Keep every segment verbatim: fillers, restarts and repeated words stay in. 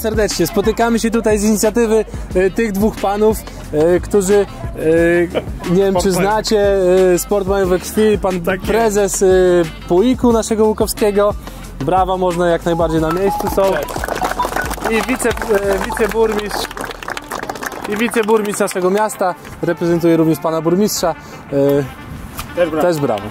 serdecznie. Spotykamy się tutaj z inicjatywy y, tych dwóch panów, y, którzy, y, nie wiem czy znacie, y, sport mają we krwi. Pan tak prezes y, Puiku naszego łukowskiego. Brawa, można jak najbardziej na miejscu są. I wice, y, wiceburmistrz i wiceburmistrz naszego miasta. Reprezentuje również pana burmistrza. Y, też brawo. Też brawo.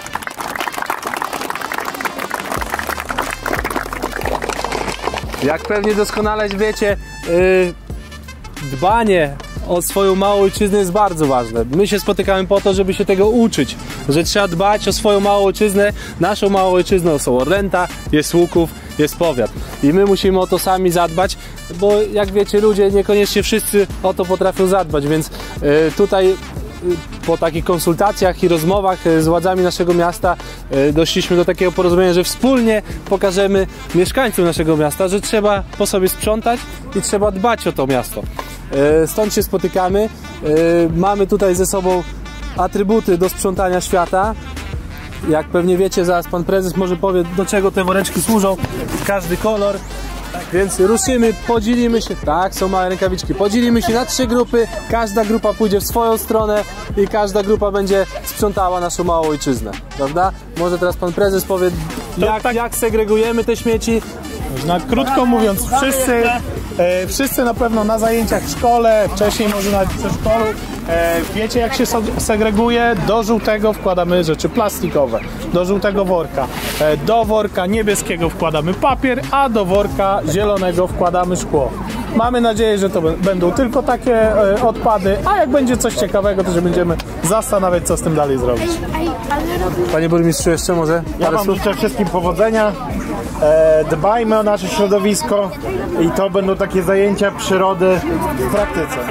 Jak pewnie doskonale wiecie, yy, dbanie o swoją małą ojczyznę jest bardzo ważne. My się spotykamy po to, żeby się tego uczyć, że trzeba dbać o swoją małą ojczyznę. Naszą małą ojczyzną są Orlęta, jest Łuków, jest powiat. I my musimy o to sami zadbać, bo jak wiecie, ludzie niekoniecznie wszyscy o to potrafią zadbać, więc yy, tutaj po takich konsultacjach i rozmowach z władzami naszego miasta doszliśmy do takiego porozumienia, że wspólnie pokażemy mieszkańcom naszego miasta, że trzeba po sobie sprzątać i trzeba dbać o to miasto. Stąd się spotykamy. Mamy tutaj ze sobą atrybuty do sprzątania świata. Jak pewnie wiecie, zaraz pan prezes może powie, do czego te woreczki służą. Każdy kolor. Więc ruszymy, podzielimy się, tak, są małe rękawiczki, podzielimy się na trzy grupy, każda grupa pójdzie w swoją stronę i każda grupa będzie sprzątała naszą małą ojczyznę, prawda? Może teraz pan prezes powie, jak, tak. jak segregujemy te śmieci. Można, krótko mówiąc, wszyscy, e, wszyscy na pewno na zajęciach w szkole, wcześniej może nawet w przedszkolu, e, wiecie jak się segreguje. Do żółtego wkładamy rzeczy plastikowe, do żółtego worka, e, do worka niebieskiego wkładamy papier, a do worka zielonego wkładamy szkło. Mamy nadzieję, że to będą tylko takie e, odpady, a jak będzie coś ciekawego, to się będziemy zastanawiać, co z tym dalej zrobić. Panie burmistrzu, jeszcze może parę Ja wam słów? życzę wszystkim powodzenia, e, dbajmy o nasze środowisko i to będą takie zajęcia przyrody w praktyce.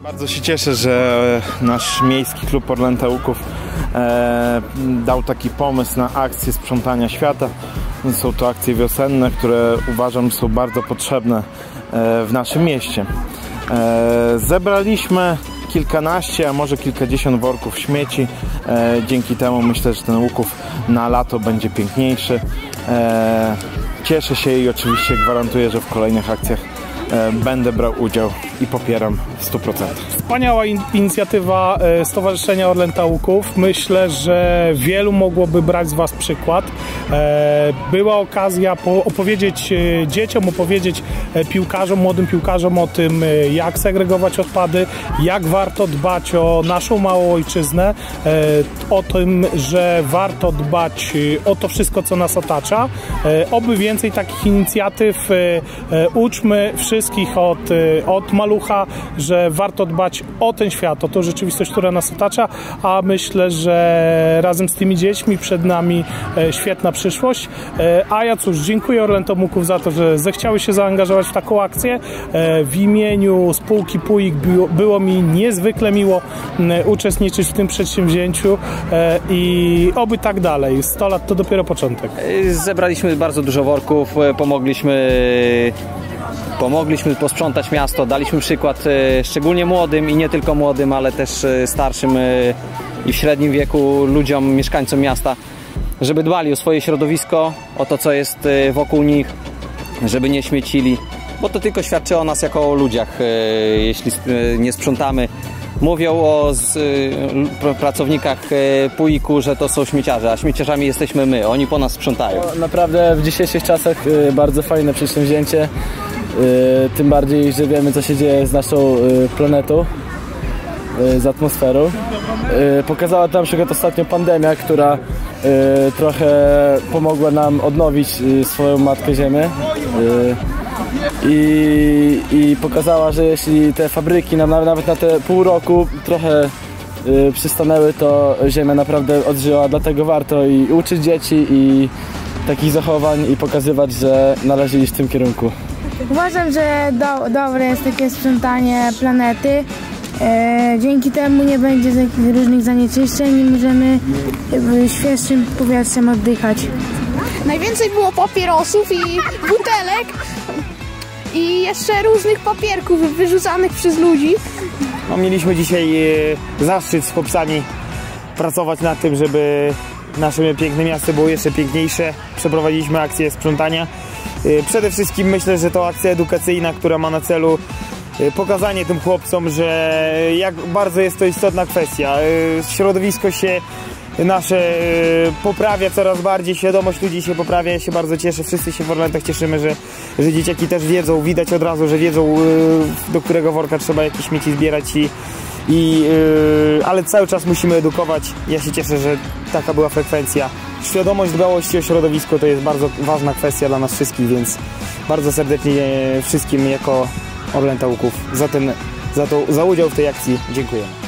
Bardzo się cieszę, że nasz miejski klub Orlęta Łuków e, dał taki pomysł na akcję sprzątania świata. Są to akcje wiosenne, które uważam są bardzo potrzebne e, w naszym mieście. E, zebraliśmy kilkanaście, a może kilkadziesiąt worków śmieci. E, dzięki temu myślę, że ten Łuków na lato będzie piękniejszy. E, cieszę się i oczywiście gwarantuję, że w kolejnych akcjach e, będę brał udział i popieram w stu procentach. Wspaniała in inicjatywa e, Stowarzyszenia Orlęta Łuków. Myślę, że wielu mogłoby brać z Was przykład. E, była okazja po opowiedzieć e, dzieciom, opowiedzieć e, piłkarzom, młodym piłkarzom o tym, e, jak segregować odpady, jak warto dbać o naszą małą ojczyznę, e, o tym, że warto dbać o to wszystko, co nas otacza. E, oby więcej takich inicjatyw. E, e, uczmy wszystkich od, e, od malucha, że warto dbać o ten świat, o tą rzeczywistość, która nas otacza, a myślę, że razem z tymi dziećmi przed nami e, świetna przyszłość. E, a ja cóż, dziękuję Orlętom Łuków za to, że zechciały się zaangażować w taką akcję. E, w imieniu spółki Puik było, było mi niezwykle miło e, uczestniczyć w tym przedsięwzięciu e, i oby tak dalej. sto lat to dopiero początek. Zebraliśmy bardzo dużo worków, pomogliśmy Pomogliśmy posprzątać miasto, daliśmy przykład e, szczególnie młodym i nie tylko młodym, ale też e, starszym e, i w średnim wieku ludziom, mieszkańcom miasta, żeby dbali o swoje środowisko, o to, co jest e, wokół nich, żeby nie śmiecili, bo to tylko świadczy o nas jako o ludziach, e, jeśli e, nie sprzątamy. Mówią o z, e, pracownikach e, Puiku, że to są śmieciarze, a śmieciarzami jesteśmy my, oni po nas sprzątają. Naprawdę w dzisiejszych czasach e, bardzo fajne przedsięwzięcie. Yy, tym bardziej, że wiemy, co się dzieje z naszą yy, planetą, yy, z atmosferą. Yy, pokazała to na przykład ostatnio pandemia, która yy, trochę pomogła nam odnowić yy, swoją Matkę Ziemię. Yy, i, I pokazała, że jeśli te fabryki nam nawet na te pół roku trochę yy, przystanęły, to Ziemia naprawdę odżyła, dlatego warto i uczyć dzieci i takich zachowań i pokazywać, że należy iść w tym kierunku. Uważam, że do, dobre jest takie sprzątanie planety. E, dzięki temu nie będzie takich różnych zanieczyszczeń i możemy świeżym powietrzem oddychać. Najwięcej było papierosów i butelek i jeszcze różnych papierków wyrzucanych przez ludzi. No, mieliśmy dzisiaj e, zaszczyt z chłopcami pracować nad tym, żeby nasze piękne miasto było jeszcze piękniejsze. Przeprowadziliśmy akcję sprzątania. Przede wszystkim myślę, że to akcja edukacyjna, która ma na celu pokazanie tym chłopcom, że jak bardzo jest to istotna kwestia. Środowisko się nasze poprawia coraz bardziej, świadomość ludzi się poprawia, ja się bardzo cieszę, wszyscy się w Orlętach cieszymy, że, że dzieciaki też wiedzą, widać od razu, że wiedzą, do którego worka trzeba jakieś śmieci zbierać i I, yy, ale cały czas musimy edukować. Ja się cieszę, że taka była frekwencja. Świadomość dbałości o środowisko to jest bardzo ważna kwestia dla nas wszystkich, więc bardzo serdecznie wszystkim jako Orlęta Łuków za, ten, za, to, za udział w tej akcji dziękujemy.